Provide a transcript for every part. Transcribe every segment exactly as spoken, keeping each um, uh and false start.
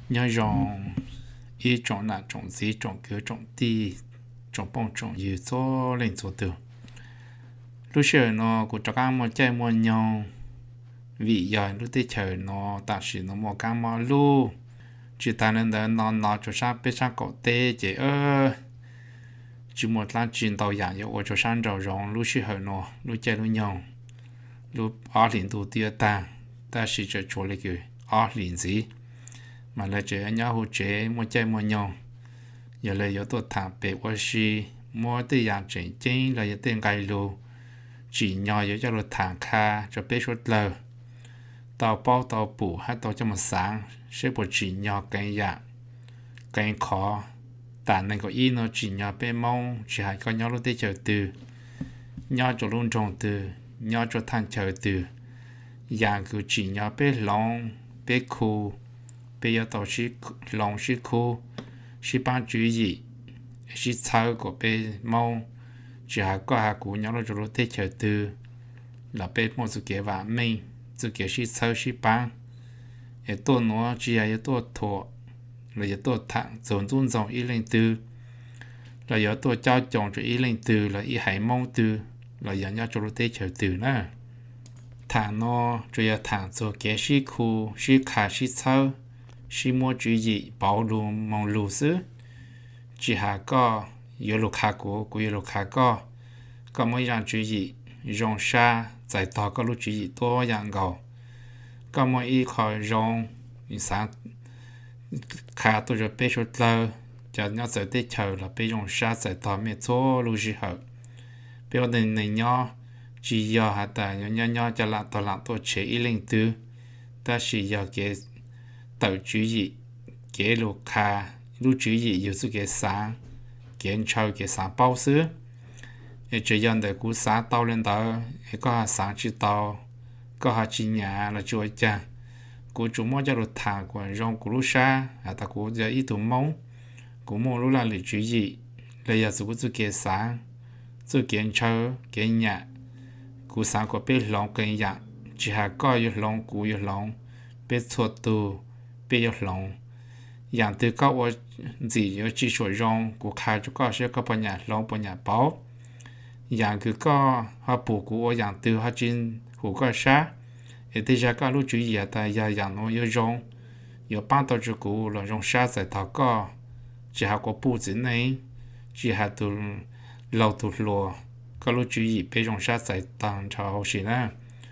nhớ rong ý trồng nà trồng gì trồng cứ trồng ti trồng bông trồng gì cho lên cho từ lúc xưa nó cũng cho các món chơi món nhau vì giờ lúc tới chờ nó ta chỉ nó mua các món lu chỉ ta nên đó nó nó cho sang bên sang cổ tê chỉ ơ chỉ một lần chuyển tàu dạng yêu cho sang đầu rong lúc xưa nó lúc chơi lúc nhau lúc ở liền tu tiêu ta ta chỉ cho chỗ lấy cái ở liền gì mà là chơi nhau hỗ trợ mua chơi mua nhau giờ là有ตัวถางเป็ดว่าชีมัวตัวอย่างจริงจริงเราจะเต้นไกลลูchỉ nhỏอยู่จะรถถางคาจะเป็ดชุดเลยตอเป้าตอปู่ให้ตอจะมาสางใช้บทchỉ nhỏกันอย่างกันขอแต่ในก็อีโนchỉ nhỏเป็ดมองchỉให้ก็nhỏรถได้เจอตือnhỏจะลุ่นจงตือnhỏจะทันเจอตืออย่างคือchỉ nhỏเป็ดลงเป็ดคูเป็ด要ต่อชีลงชีคู是帮主意，是操个被猫，只下个下古鸟了就落地球度，老被猫就给完美，就给是操是帮，也多挪只下也多拖，了也多躺，总总总一零度，了有多交种就一零度，了一海猫度，了人家就落地球度呢，躺挪就要躺做给是苦是卡是操。是莫注意暴露忙碌時，之下個有路卡過，個有路卡個，個每樣注意用沙在多個路注意多樣個，個每一個用你想卡到就背出來，就你走地球了，被用沙在多面做路時候，比如你你要只要下但要要要就拉到拉到車一零度，但是要給tàu chú ý kế lục kha lúc chú ý yêu sự kế sáng kế trâu kế sáng bao sữa để chỉ nhận được cú sáng tàu lên đó có sáng chỉ tàu có họ chỉ nhà là chui cha cú chúng mua cho lục thang của rong cú lúc xa à ta cú giờ ít tụm mông cú mua lúc là để chú ý là giờ sự sự kế sáng sự kế trâu kế nhà cú sáng của biết lòng kế dạng chỉ hà có yêu lòng cú yêu lòng biết chuột tu bây giờ lòngอย่างtừ các ô gì ở chỉ số rong của khai cho các sẽ có bao nhiêu lòng bao nhiêu bảoอย่างคือก็họ bù củaอย่างtừ họ trên hồ các xã để bây giờ các lúc chú ý tại giờอย่างnó有 rong 有 ban đầu cho của là rong xã tại thảo có chỉ họ có bù gì này chỉ họ từ lâu từ lúa các lúc chú ý bây rong xã tại tầng cho họ xí nè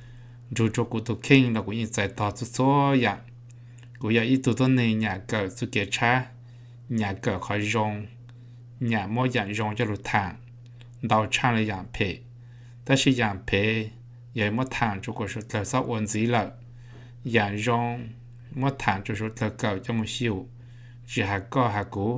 rồi cho của tụ kinh là của những tại thảo số số dạng của giờ ít tụi tôi này nhà cờ sự kiện cha nhà cờ khỏi rong nhà mỗi dạng rong cho lụt thang đầu cha là dạng phe ta chỉ dạng phe giờ mỗi thang cho cuộc sống là sao ổn gì là dạng rong mỗi thang cho số là cờ cho một xíu chỉ hạt co hạt cũ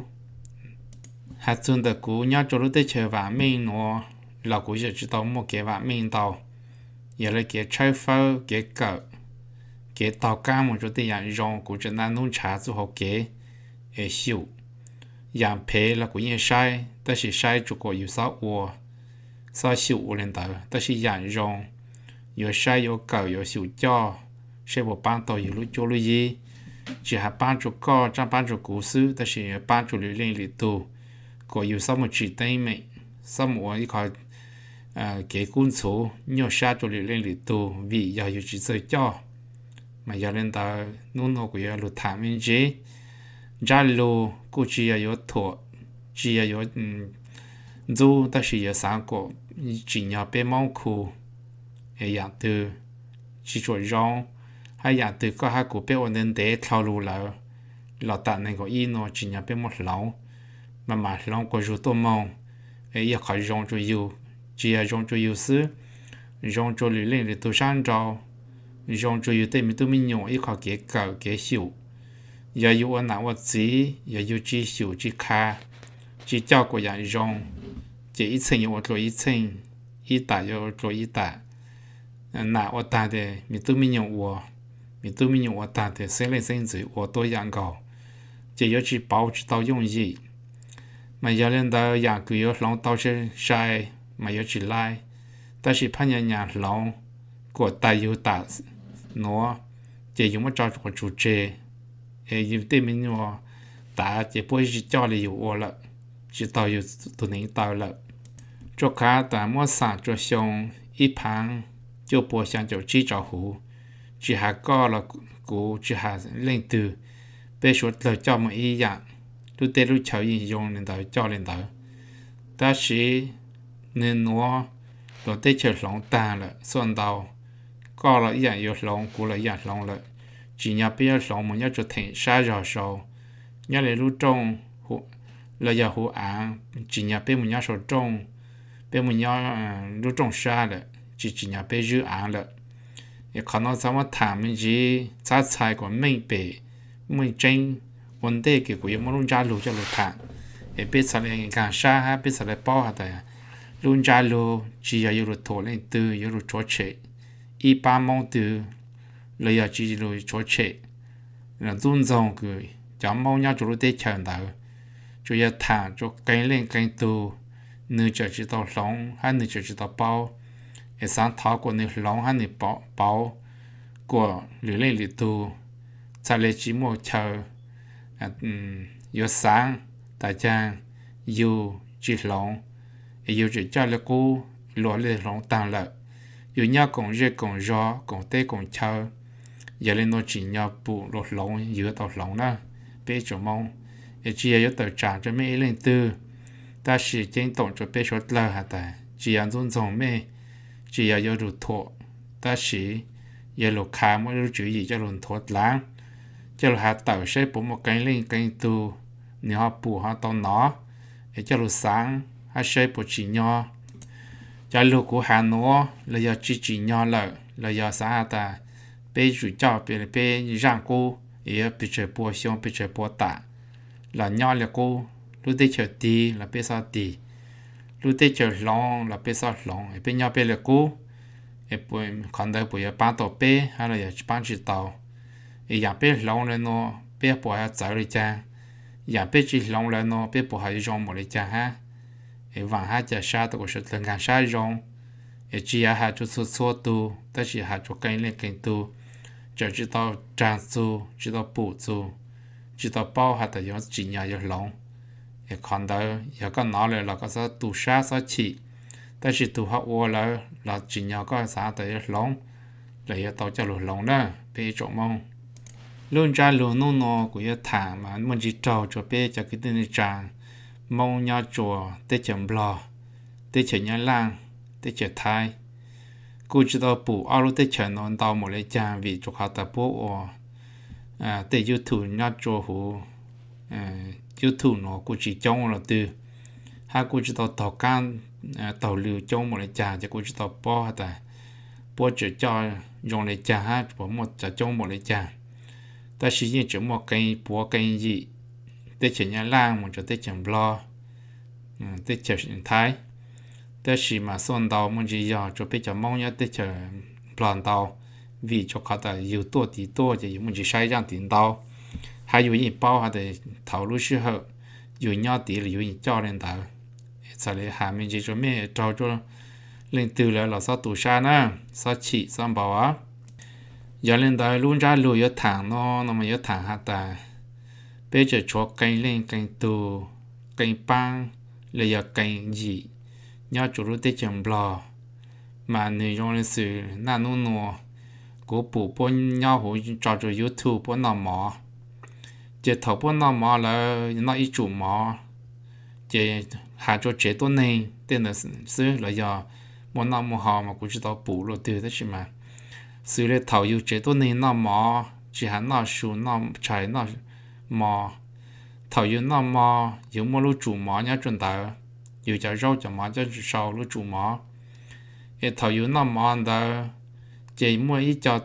hạt xuân的cũ nhau cho lúc tới chơi vàng mình nó là cũ giờ chỉ tao một cái vàng mình tao giờ là cái trái phao cái cờ cái tàu cá một chỗ thì dạng rong của chúng ta nông trà cho họ cái để xíu dạng phe là của những sai ta chỉ sai chỗ có yếu sao ua sao xíu lên đó ta chỉ dạng rong yếu sai yếu cầu yếu xíu cho sẽ bộ ban tàu yếu lúc chỗ lúc gì chỉ hạt ban chỗ co trong ban chỗ cũ xứ ta chỉ ban chỗ lưỡi lên lưỡi tu có yếu sao một chỉ tay mày sao một cái khỏi cái cuốn số nhiều sai chỗ lưỡi lên lưỡi tu vì giờ yếu chỉ chơi cho mà giờ lên tàu nông hộ của giờ lụt thảm như thế, giá lô cũng chỉ là yếu thổ, chỉ là yếu dù ta chỉ là sáng cổ chỉ nhỏ bé mong khu, hay dạng từ chỉ chuột rong, hay dạng từ có hai cổ bé ổn định để thao lù là là tại này có in nó chỉ nhỏ bé một lóng, mà mà lóng có rú tô mong, ấy giờ khỏi rong cho yêu, chỉ là rong cho yêu xứ, rong cho lưỡi lên để tôi sáng trao rong cho yêu tên mình tôi mình nhung ít khó kế cầu kế xỉu giờ yêu anh nào gì giờ yêu chỉ xỉu chỉ kha chỉ cho của dạng rong chỉ ít层yêu rồi ít层ít tạ yêu rồi ít tạ nào ở tạ de mình tôi mình nhung của mình tôi mình nhung ở tạ de sinh lên sinh tử của tôi dạng cầu chỉ yêu chỉ bảo chỉ tao dùng gì mà giờ lên đó dạng cứ yêu lòng tao sẽ sai mà yêu chỉ lại ta chỉ phán nhà nhà lòng của ta yêu tạ nó chỉ dùng một trò của chủ chế ê yêu tên mình nhua ta chỉ bôi chỉ cho là yêu ô lợ chỉ tao yêu tụi mình tao lợ cho cả ta mua sản cho xong ít phẳng cho bôi sang cho chỉ cho hú chỉ hà co là cú chỉ hà lên từ bây giờ lời cho một ý dạng lúc tết lúc chào ý dùng lên tới cho lên tới ta chỉ nên nó rồi tết chờ lòng ta là xuân đầu có là ý dạng yêu lòng cú là ý dạng lòng là chỉ nhà bây giờ lòng một nhà cho thành xa rõ sâu nhà lấy lúc trong là giờ hữu án chỉ nhà bây một nhà số trong bây một nhà lúc trong xa là chỉ chỉ nhà bây dự án là khả năng sao mà thảm mình chỉ giá trị của mình bị mình tranh vấn đề kiểu của những món trả lù cho lù thảm để biết sao lại càng xa ha biết sao lại bao hạt đấy luôn trả lù chỉ là yêu thổ lên từ yêu chúa chế y ba mong từ là giờ chỉ lù chúa chế là tôn trọng người chẳng mong nhau chủ tế chờ đợi chủ yếu thả cho cái lên cái từ nơi chờ chỉ tao sống hay nơi chờ chỉ tao bao để sáng tháo của nơi sống hay nơi bao bao của lưỡi lên lưỡi tu trả lời chỉ một chờ yếu sáng tại trang yêu chỉ sống yêu chỉ cho là cô lúa lên sống tăng lợi yêu nhau cùng dễ cùng gió cùng tê cùng chờ giờ lên nó chỉ nhau bù lột lòng giữa tàu lòng đó bé chỗ mong để chỉ là tàu trả cho mấy lên từ ta chỉ trên tổng cho bé số lờ hả ta chỉ là tôn trọng mấy chỉ là yêu rụt thọ ta chỉ giờ lục khá mới được chữ gì cho lùn thọ láng cho là hạt tàu sẽ bổ một cái lên cái từ nếu họ bù họ tao nó để cho lục sáng họ sẽ bổ chỉ nhau cho lục của hà nó là giờ chỉ chỉ nhau là là giờ sáng ta bây giờ cho bây bây rằng cô ấy bây giờ bố xong bây giờ bố tạ là nhau là cô lúc đấy chờ đi là bây giờ đi lúc đấy chờ long là bây giờ long ấy bây nhau bây là cô ấy bây còn đây bây giờ bán tàu bây hay là giờ bán chỉ tàu ấy giờ bây long lên nó bây bố hay chạy đi cha giờ bây chỉ long lên nó bây bố hay dùng một đi cha ha ấy vàng hai giờ sao tôi có sự lần càng sai dùng ấy chỉ là hai chút số số tu ta chỉ hai chút cái lên cái tu cho chỉ tao trang su chỉ tao bù su chỉ tao bao hạt tại chỉ nhà yêu lòng để còn đó giờ có nói là là có sao tu sa sao chỉ ta chỉ tu học qua là là chỉ nhà có sao tại yêu lòng là yêu tao cho lù lòng đó bé chỗ mong luôn ra lù nô nô của yêu thả mà mình chỉ trâu cho bé cho cái tên trang mong nhau chùa tết chậm bò tết chậm nhà lang tết chậm thái cô chỉ tao bù áo lúc tết chậm nó tao một lấy trang vì cho họ tập bộ à tết YouTube nhá cho hồ YouTube nó cô chỉ trong là từ hai cô chỉ tao tàu can tàu lừa trong một lấy trang cho cô chỉ tao bỏ ta bỏ chỉ cho dùng lấy trang ha bỏ một cho trong một lấy trang ta sử dụng chỉ một cái bỏ cái gì tết chậm nhà lang một cho tết chậm lo tết chậm tháiแต่สิมาส่วนดาวมันจะยาวจะไปจะมองยาแต่จะปลานดาววิจะเขาแต่有多地多จะ有มันจะใช้样顶刀还有一包还得投入时候有鸟地了有一教练的在里下面就说咩找着领导了老少读啥呢少起三包啊有领导路家路有谈咯那么有谈下的被着说跟领跟读跟帮了要跟一nhớ chủ đối tượng chậm bò mà người dùng lịch sử là nô nô của bộ bốn nhau hồ cho cho YouTube bốn nào mỏ chỉ thầu bốn nào mỏ là nó ít chủ mỏ chỉ hạ cho chế độ này tên là sử là do bốn nào mỏ họ mà cũng chỉ tao bù rồi từ thế chứ mà sử là thầu yêu chế độ này nào mỏ chỉ hắn nào số nào trái nào mỏ thầu yêu nào mỏ yêu mỏ lúc chủ mỏ nhớ chuẩn tao yêu cho rau cho mà cho sau lúc chủ mà, cái thầu yêu năm mà đó, chỉ mua ít cho,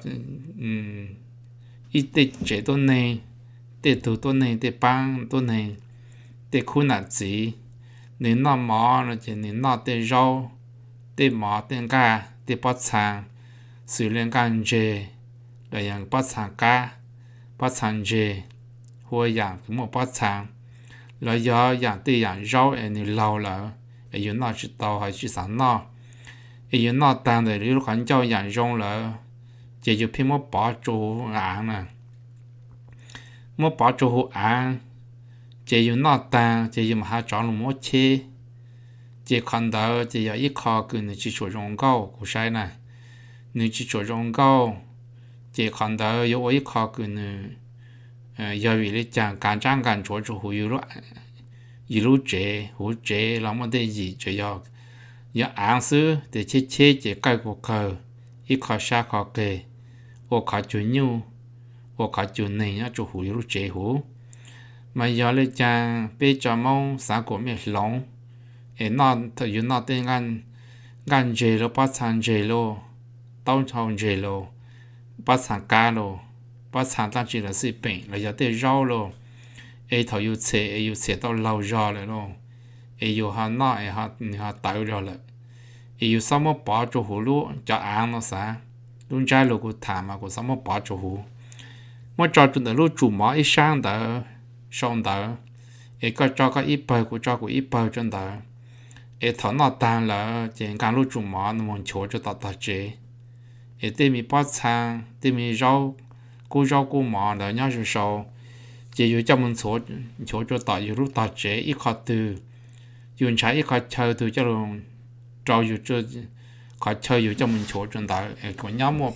ít để chế độ này, để thủ độ này, để bán độ này, để khu nát gì, nên năm mà là chỉ nên nát để rau, để mà để cá, để bắt sang, xử lý gan dê, là yang bắt sang cá, bắt sang dê, hoặc yang cái một bắt sang là do dạng từ dạng rau ở nơi lâu là ở dưới nó chỉ tàu hay chỉ sản nó ở dưới nó tăng để lúc hắn cho dạng rong là chỉ dùng phim một bỏ chỗ án nè mua bỏ cho hồ ăn chỉ dùng nọ tàng chỉ dùng hai chọn luôn mua chế chỉ còn đó chỉ có ít khó cứ người chỉ cho rong cao của sai này người chỉ cho rong cao chỉ còn đó có ít khó cứ người giờ vì lấy chẳng càng trang càng chỗ cho hồ yêu rồi yêu lúc chế hồ chế làm một cái gì chỉ có giờ ăn xứ để chế chế chỉ cái của cờ ít khó xa khó kề ô khó chủ nhu ô khó chủ này nhá cho hồ yêu lúc chế hồ mà giờ lấy chẳng bây giờ mong sáng của mình lòng em nó thời gian nó tên gan gan dễ lo bắt sang dễ lo tao chọn dễ lo bắt sang cá lo bắt sang ta chỉ là sự bệnh là giờ tới rau lo em thời yêu xe em yêu xe tao lâu rồi rồi lo em yêu hà nó em hà hà tao rồi rồi em yêu sao mà bỏ cho hồ lúa cho ăn nó sao luôn trái lo cũng thảm mà cũng sao mà bỏ cho hồ mà cho chúng ta lúc chủ mà ít sáng đó xong đó em có cho cái ít bờ của cho của ít bờ trên đó em thằng nào tan là chỉ càng lúc chủ mà nó muốn cho cho ta ta chế em tìm mi bắt sang tìm mi rau cô rau cô mà là nhau rồi sau chỉ có cho mình cho cho cho taอยู่lúc ta chế ít khó từ dùng trái ít khó chơi từ cho luôn trâuอยู่cho khó chơiอยู่cho mình cho trên đó em có nhau một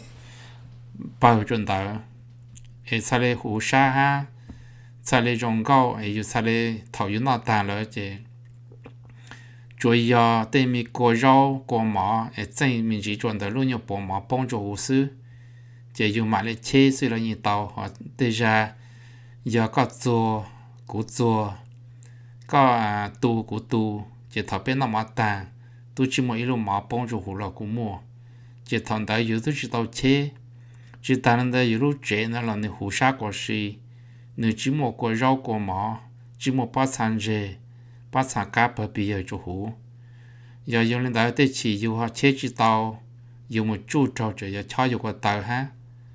bờ trên đó em sai lấy hồ sa ha sai lấy rong cao em sai lấy thầuอยู่nào tan là chỉ主要对面过绕过马，诶，正面只转的路要帮忙帮助护士，这就买了车虽然一刀哈，对着要个做古做，个啊多古多，这头边那么大，都只么一路马帮助护了古么，这头的有都知道车，只当的一路这那了你护啥过事，你只么过绕过马，只么把残热。bắt sang cá bờ bì ở chỗ hú giờ dùng lên đó để chỉ dùng họ chế chỉ tàu dùng một chút trâu chỉ giờ cho dùng qua tàu ha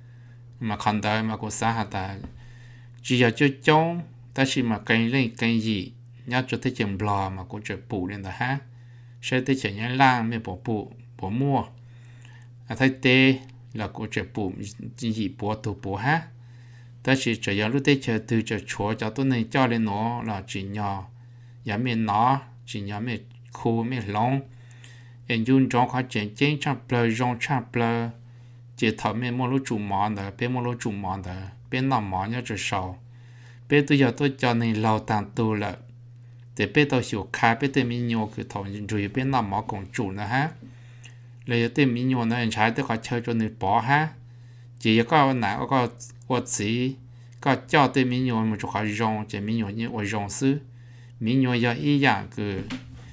mà còn đời mà có xã hạt ta chỉ giờ cho chống ta chỉ mà cây lên cây gì nhớ cho tới chừng bò mà có chuyện bù lên đó ha sẽ tới chừng nhớ lang mới bỏ bù bỏ mua à thấy tê là có chuyện bù gì bỏ tụ bỏ ha ta chỉ chỉ giờ lúc tới chờ từ chờ chúa cho tôi này cho lên nó là chỉ nhỏ giờ mình nó chỉ nhớ mình khu mình long em dùng trong khoa triển chiến trong bờ trong trong bờ chỉ thọ mình mua lúa chủ mòn đó bên mua lúa chủ mòn đó bên nằm mòn nhớ cho sầu bên tôi giờ tôi cho nên lâu tàn tu là để bên tôi hiểu khai bên tôi mình nhiều cái thọ rồi bên nằm mòn cũng chủ nữa ha lấy tôi mình nhiều nó anh trái tôi có chơi cho người bỏ ha chỉ có nào có có gì có cho tôi mình nhiều một chút khó rong chỉ mình nhiều như ở rong sư mình nhớ giờ ý dạng cứ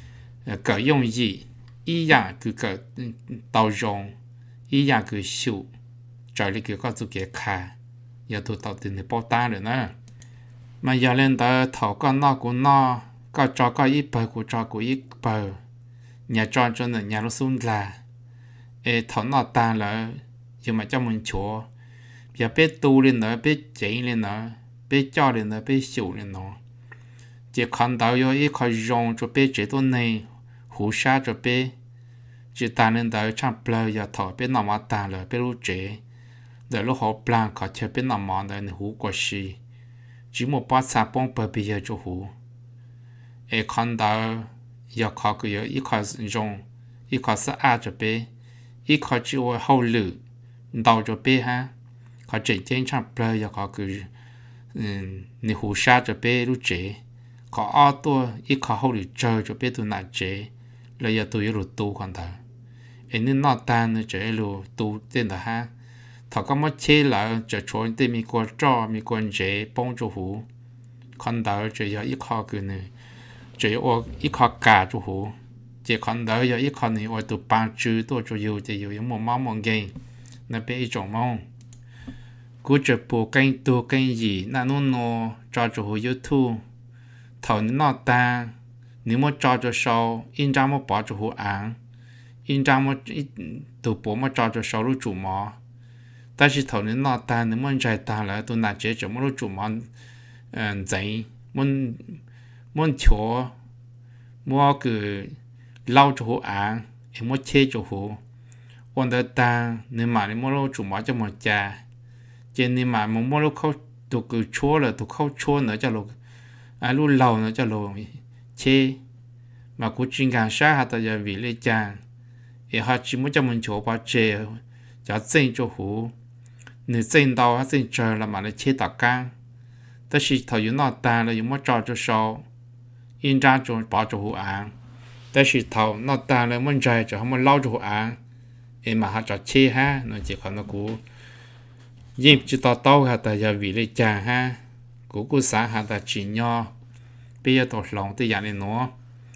cái dùng gì ý dạng cứ cái tàu rong ý dạng cứ sưu trở lại cứ có chút cái khá giờ tôi tàu tiền để bao ta rồi nè mà giờ lên đó thầu con nó cũng nó có cho có ít bờ của cho của ít bờ nhà cho cho nên nhà nó xuống là ê thầu nó ta là giờ mà cho mình chỗ giờ biết tu lên nữa biết chạy lên nữa biết cho lên nữa biết sưu lên nữa chỉ còn đâu có ít khó dùng cho bé chế độ này hú sa cho bé chỉ ta nên đâu chẳng bờ giờ thọ bé nằm ở ta là bé lúc chế để lúc họ plan có chơi bé nằm ở đây hú quá xí chỉ một bát sa bông bờ bây giờ cho hú ấy còn đâu giờ khó cái giờ ít khó dùng ít khó sa à cho bé ít khó chỉ ở hậu lử đầu cho bé ha khó chế trên chẳng bờ giờ khó cái nè hú sa cho bé lúc chế có ở tôi ít khó hậu được chơi cho biết tôi nãy chế là giờ tôi yêu tu còn thà em nên nọ ta nữa chế lu tu tên là ha thọ có mất chế là cho chọn tên mi qua cho mi quan chế帮助hú còn đó chế giờ ít khó cái này chế ở ít khó cả cho hú chế còn đó giờ ít khó này ở tụ ban chữ tôi cho yêu chế yêu những một món món game là bé ít trồng mong cú chế bộ kênh tu kênh gì na nó nó cho cho hú YouTube thầu nó ta nếu mà cho cho sau in ra một bỏ cho hồ án in ra một tụ bộ mà cho cho sau lúc chủ mỏ ta chỉ thầu nó ta nếu mà chạy ta là tôi nãy chế cho một lúc chủ mỏ giấy muốn muốn chúa mua cái lau cho hồ án em muốn chế cho hồ còn đó ta nếu mà nếu mà lúc chủ mỏ cho một cha trên nếu mà một lúc không tụ cứ chúa là tụ khâu chúa nữa cho lục à lúc lâu nữa cho lục chê mà cũng chuyên càng sát hạt tại giờ vì lấy chàng để họ chỉ muốn cho mình chỗ bao chê cho chân cho hú nếu chân đau hắn chân chờ là mà nó chê tạc cang tất nhiên thầu yếu nọ ta là yếu mất trò cho sau in ra cho bỏ cho hú án tất nhiên thầu nọ ta là mất trái cho hắn mất lau cho hú án em mà họ cho chê ha nó chỉ còn nó cũ dịp chỉ tao tao hạt tại giờ vì lấy chàng ha cũ cũ sáng hạt tại chỉ nho bây giờ tao lòng tới dạng này nó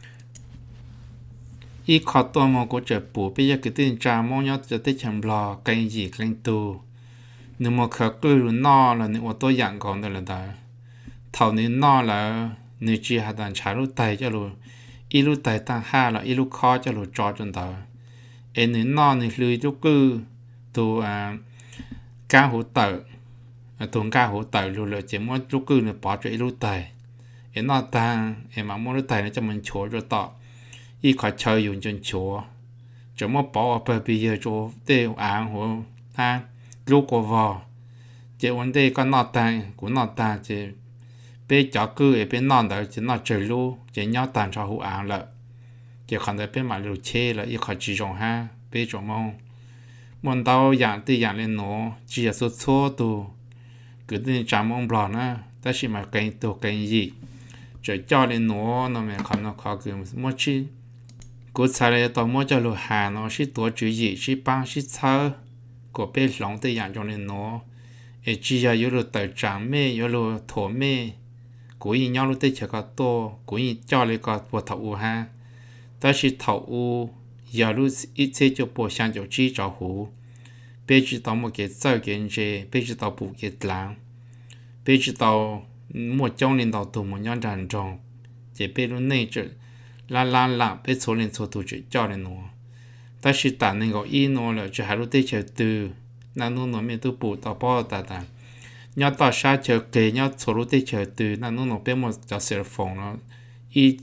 ít khó tôi mà có trở bù bây giờ cái tin cha mong nhớ cho tới chầm lò cái gì cái tu nếu mà khởi cứ luôn no là nếu mà tôi dạng còn được là đó thầu nếu no là nếu chỉ hạt đàn trả lúc tay cho luôn ít lúc tay tăng ha là ít lúc khó cho luôn cho chân đó em nếu no nếu lười lúc cứ tu à cá hỗ trợ tu cá hỗ trợ luôn là chỉ muốn lúc cứ là bỏ cho ít lúc tay em no tăng em mà muốn lúc tay nó cho mình chỗ cho tọ ít khó chơi dùng chân chỗ chỉ muốn bỏ ở bây giờ chỗ tiêu án hồ ha lúc có vào chỉ vấn đề có nọ tàn cũng nọ tàn chỉ bây giờ cứ ở bên nọ đó chỉ nọ chơi lu chỉ nhau tàn cho hữu án了chỉ còn tại bên mà lưu chế là ít khó chỉ dùng ha bây giờ mong mong đau dạng thì dạng lên nó chỉ là số số tu cứ tin chạm mong bò na ta chỉ mà cái tu cái gì chỉ cho lên nó nó mới còn nó khó cứ mua chi cú xài là tao mua cho lô hà nó chỉ tổ chữ gì chỉ ba chỉ sáu của bên lòng tới dạng trong lên nó ấy chỉ là yếu lô tài sản mê yếu lô thổ mê cú ý nhau lô tới chỉ có to cú ý cho lấy có bộ thầu u ha ta chỉ thầu u giờ lô ít chế cho bộ sang cho chi cho hú bây giờ tao mua cái sao cái gì bây giờ tao bù cái láng bây giờ tao mua trong lên tao tụ một nhau tràn trồng chỉ bây lúc này chứ là là là bây số lên số tụ chỉ cho lên nó ta chỉ tạm nên gọi in nó là chỉ hai lúc tới chờ từ na nó nó mới tu bù tao bỏ ta ta nhau tao sát chờ kề nhau số lúc tới chờ từ na nó nó bên một cho cell phone nó y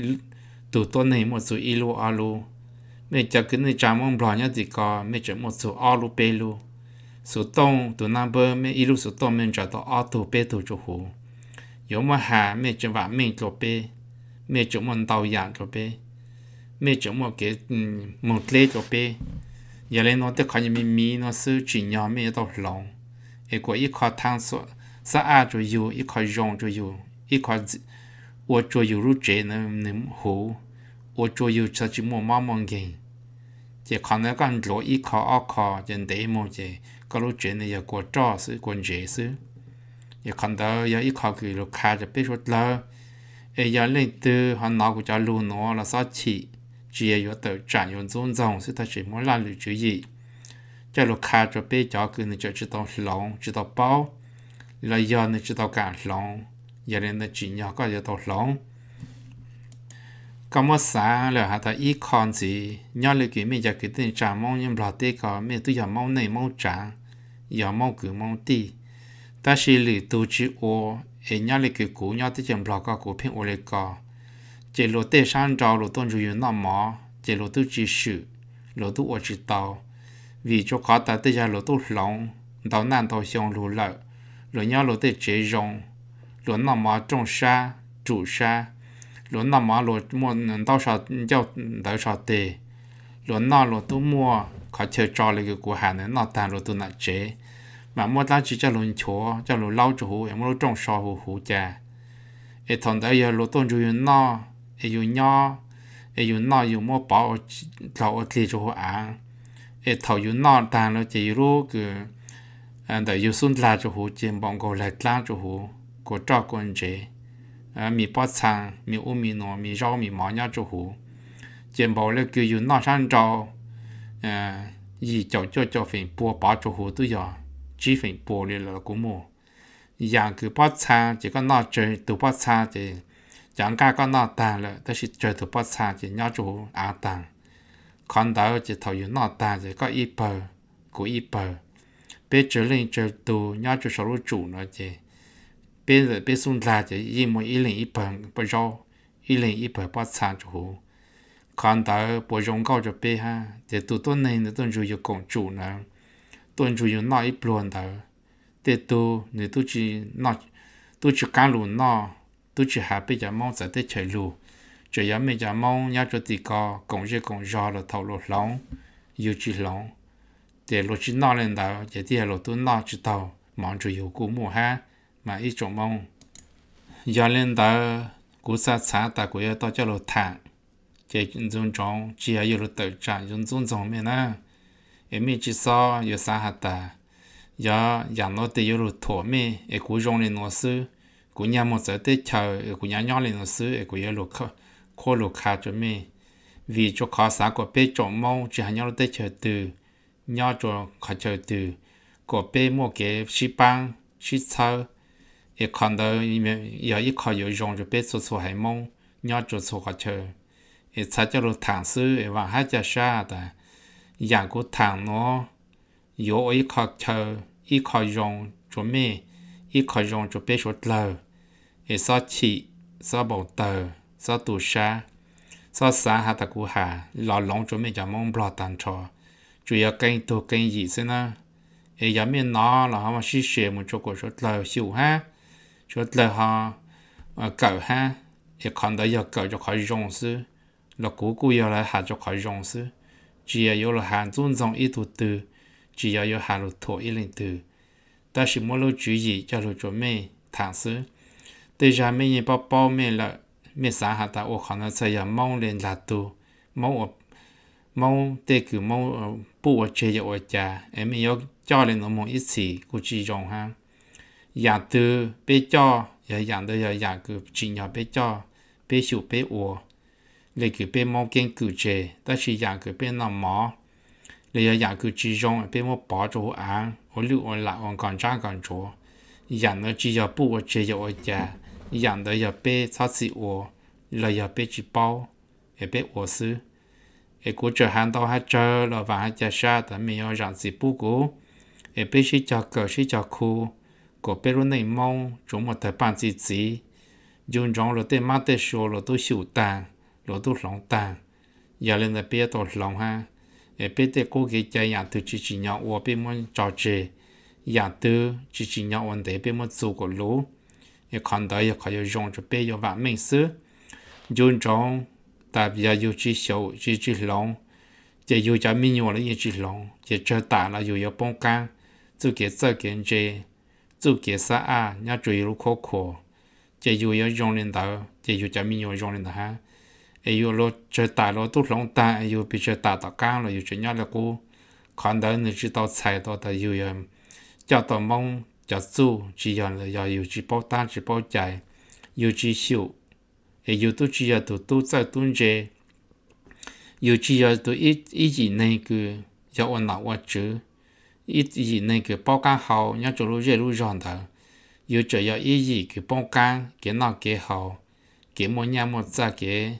tụตัวnày một số y lu alu mấy giờ cái này chạm mong bỏ nhau thì có mấy chỗ một số alu pe lu số tông tụ number mấy y lu số tông mình cho tao auto pe tụ chỗ hồ yếu mà hà mấy chỗ vạn mình chỗ pe mấy chỗ mình tàu dạng chỗ pe mấy chỗ một cái một lê chỗ pe giờ lên nó tới khỏi những mi nó sư chỉ nhỏ mấy tàu lòng ấy có ít khó thang số sa a chỗ yêu ít khó rong chỗ yêu ít khó我做有路这呢能好我做有出去摸妈妈嘅即可能講攞一考二考人哋冇嘅個路這呢有個招是個這是也看到有一考佢路開就別說啦誒有領導佢拿個隻路攞啦啥起只係有到站用中中是他是冇拉路注意隻路開就別咗佢呢就知道籠知道包來有呢知道揀籠giờ nên là chỉ nhỏ có giờ tổ lỏng có một sáng là hạt ít con gì nhỏ là cái mình giờ cái tên trả mong nhưng bảo tê có mình tôi giờ mong này mong trả giờ mong cứ mong ti ta chỉ lì tu chỉ ô ấy nhỏ là cái cũ nhỏ tới chừng bảo có cũ phiền ô lại có chỉ lô tê sang trào lô tôn chủ nằm mỏ chỉ lô tu chỉ sử lô tu ô chỉ tàu vì cho khó ta tới giờ lô tu lỏng tàu nan tàu xiong lô lợi rồi nhỏ lô tê chế rong luận nằm mà trong sa chủ sa luận nằm mà luận mua đào sao giao đào sao tê luận nào luận tu mua khó chơi trò lại cái của hàng này nào tàn luận tu nãy chế mà mua ta chỉ cho luận chúa cho luận lau chủ em mua trong sao hủ hủ cha em thằng đấy giờ luận tôn chủ yên nào em yêu nhau em yêu nào yêu mua bảo thầu ở kia chỗ ăn em thầu yêu nào tàn là chỉรู้คือanh đấy yêu xuân là chỗ hủ chém bông cầu lại lang chỗ hủ của trò con chế à mi bát sang mi u mi nọ mi rau mi mỏ nhau chỗ hú chém bảo là cứ dùng nọ sang rau à gì cho cho cho phải bùa bảo chỗ hú tôi giờ chỉ phải bùa liền là cũng mua dạng cứ bát sang chỉ có nọ chơi từ bát sang thì chẳng cả có nọ tàn là但是chơi từ bát sang thì nhau chỗ hú à tàn còn đó chỉ thầu dùng nọ tàn thì có ít bờ của ít bờ bây giờ lên chơi từ nhau chỗ số chủ nó chứ bây giờ bây xuân là chỉ ít một ít零一百不着，一零一百八三就，看到不用高就别哈，这多多年的都就有公主呢，都就有那一轮的， để tu nếu tu chỉ nó tu chỉ cá lù nó tu chỉ hạ bây giờ mong sẽ tới chơi lù chỉ giờ bây giờ mong nhớ cho tì co cũng chỉ cũng do là thầu lột lỏng yêu chỉ lỏng để lột chỉ nó lên đó để thì lột tu nó chỉ tàu mong chỉ yêu cú mùa ha mà ít trong mong giờ lên đó cú sa xã ta cú yêu tao cho lột thang chỉ dùng trong chỉ yêu lột tự trạng dùng dùng trong miền na em mình chỉ so yêu sa hạt ta giờ dạng nó thì yêu lột thổ mi em cú dùng lên nó sư cú nhà một giờ tết chờ cú nhà nhỏ lên nó sư em cú yêu lột khó khó lột khá cho mi vì cho khó xã của bé trong mong chỉ hay nhau tết chờ từ nhau cho khó chờ từ của bé mua cái xí băng xí sâu e còn đó giờ ít khó有用就别做错还梦nhau做错khó chờ e才叫做唐诗e往还叫啥的养个唐喏有一khó chờ ít khó用做咩ít khó用就别说了e sao chỉ sao bảo tờ sao tu sa sao sáng hạt cú hà lò lỏng cho mấy chồng mong bỏ tàn trò chủ yếu kênh tu kênh gì thế na e giờ miền nó là họ mà xí xề một chỗ của số lời xỉu ha số lời họ cởi ha e còn đó giờ cởi cho khỏi rong sư là cú cú giờ là hạt cho khỏi rong sư chỉ yếu là hạt tôn trọng ít tu từ chỉ yếu hạt là thổ ít linh từ ta chỉ muốn lưu chú ý cho lưu cho mấy thằng sư bây giờ mấy người bao bao mấy là mấy xã hạt ta ở khả năng sẽ là mong lên là tu mong mong để cứ mong bố chế ở nhà em yêu cho lên nó mong ít gì của chị dùng ha nhà từ bé cho nhà nhà từ nhà nhà cứ chỉ nhà bé cho bé chịu bé ở lấy cứ bé mong kiến cứ chế ta chỉ nhà cứ bé nằm mỏ lấy nhà cứ chỉ dùng bé mong bỏ chỗ ăn ở lưu ở lại còn còn trang còn chỗ nhà nó chỉ là bố chế ở nhà nhà từ nhà bé sao chịu ở là nhà bé chỉ bao để bé ở xứ e cú chờ hàng tàu hát chờ là và hát chờ xa tại mình ở rằng gì bố cũ e bé chỉ cho cờ chỉ cho khu của bé luôn này mong chúng một thời ban gì gì dùng trong là tên mát tên số là tôi xỉu tàng là tôi lòng tàng giờ lên là bé tôi lòng ha e bé tên cố cái chơi nhà từ chỉ chỉ nhau và bé muốn trò chơi nhà từ chỉ chỉ nhau vấn đề bé muốn做个路e còn đó e có dùng cho bé有vạn mình sư dùng trong tại vì yêu chỉ sầu chỉ chỉ lòng chỉ yêu cho mình nhiều là yêu chỉ lòng chỉ cho ta là yêu yêu bông cang tự cái tự cái gì tự cái sa à nhớ注意 khó khổ chỉ yêu yêu dùng lên đó chỉ yêu cho mình nhiều dùng lên đó ha yêu lo cho ta lo tu lòng ta yêu bị cho ta tạo cang là yêu cho nhớ là cô còn đó người chỉ tao xài đó là yêu yêu cho tao mong cho chú chỉ yêu là yêu chỉ bao ta chỉ bao chạy yêu chỉ sầu e yêu tu chỉ là tu tu在tu chế yêu chỉ là tu ít ít gì này cứ yêu anh nào quá chứ ít gì này cứ bao cá hậu nhớ chỗ lúc dễ lúc ròn đó yêu chỉ là ít gì cứ bao cá cái nào cái hậu cái mỗi nhà một gia cái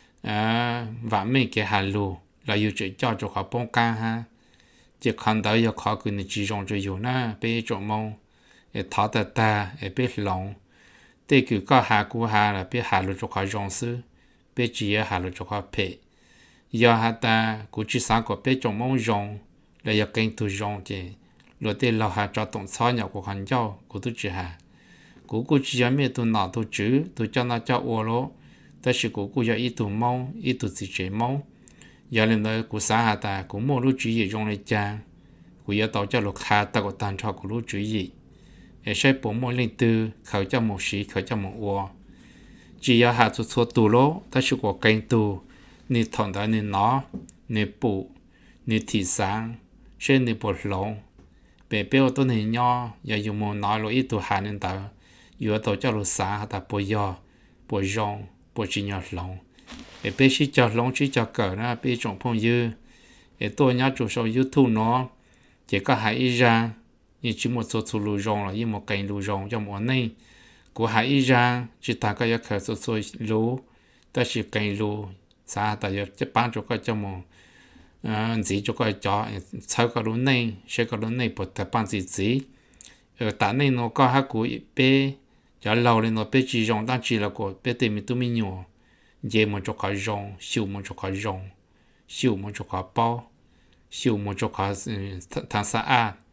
à và mấy cái hà lù là yêu chỉ cho cho họ bao cá ha chỉ còn đó yêu họ cứ chỉ dùng cho yêu na bé chỗ mong e tháo ta ta e bé lòng để cứ có hà cú hà là biết hà lục cho họ dùng sư biết chỉ hà lục cho họ phê giờ hà ta cú chỉ sáng có biết trong mong dùng là giờ kênh tu dùng thì rồi để lao hà cho tổng số nhà của hắn giao cú tu chỉ hà cú cú chỉ giờ mấy tu nào tu chữ tu cho nó cho ô lôแต่是cú cú giờ ít tu mong ít tu chỉ chế mong giờ lên đó cú sáng hà ta cú mua lúc chữ gì dùng để trang cú giờ tao cho lục hà ta có tàn cho cú lúc chữ gì e sẽ bổ mỗi linh tư khởi cho một sĩ khởi cho một ô chỉ có hạt số tu lô ta sẽ có kênh tu nị thằng đó nị nó nị bù nị thị sáng sẽ nị bột lông bé bé tôi nị nhỏ giờ dùng một nói lo ít tu hà nên ta giờ tôi cho lo sáng hạt ta bồi yo bồi rong bồi chỉ nhỏ lông bé bé chỉ cho lông chỉ cho cỡ na bé trồng phong dư e tôi nhớ chủ số YouTube nó chỉ có hai ra như chỉ một số số lù rong là như một cây lù rong trong một này của hai ra chỉ ta có một khởi số số lù ta chỉ cây lù xã ta giờ chỉ bán cho cái trong một gì cho cái chó sau cái lù này sẽ cái lù này bớt ta bán gì gì ở tại này nó có hai cú bé cho lâu lên nó bé chỉ rong đang chỉ là của bé tìm tụi mình nhiều dễ một cho cái rong siêu một cho cái rong siêu một cho cái bao siêu một cho cái thằng xã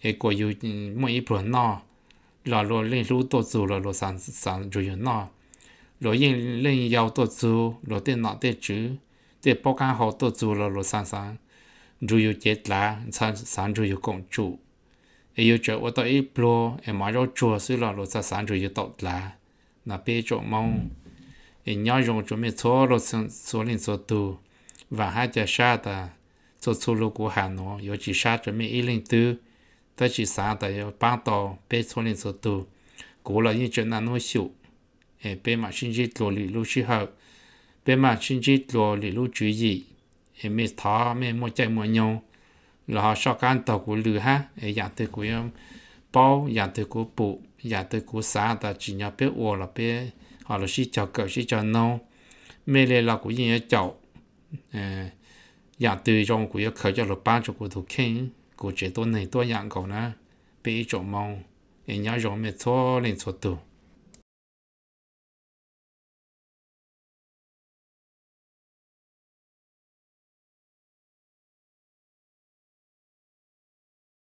hệ của yêu mỗi ít bữa nọ là lo lên lú tổ chú là lo sản sản rồi yêu nọ lo yên lên giàu tổ chú lo tên nọ tên chữ tên bao cá họ tổ chú là lo sản sản rồi yêu chết là sản sản rồi yêu công chủ yêu chỗ ở tại ít bữa em mà rồi chùa xứ là lo sản sản rồi yêu tốt là là bé chỗ mong em nhớ dùng chỗ mình số lo số lên số tu và hai giờ sáng ta số số lô của Hà Nội yêu chỉ sáng chỗ mình ít lên tu ta chỉ sáng ta yêu bán tàu bé số lên số tu cố là những chuyện nào nói xấu em bé mà xin chỉ lo lì lúc xí hậu bé mà xin chỉ lo lì lúc chú ý em mới tháo em mua chạy mua nhau là họ sao can tàu của lừa ha em dạng từ của em bao dạng từ của bộ dạng từ của xã ta chỉ nhớ bé ua là bé họ là xí cho cỡ xí cho nâu mẹ lại là của những cháu dạng từ trong của khởi cho là ba cho của thủ khen của chế độ này tôi dạng cậu nè bé chỗ mong em nhớ rồi mẹ cho lên số tu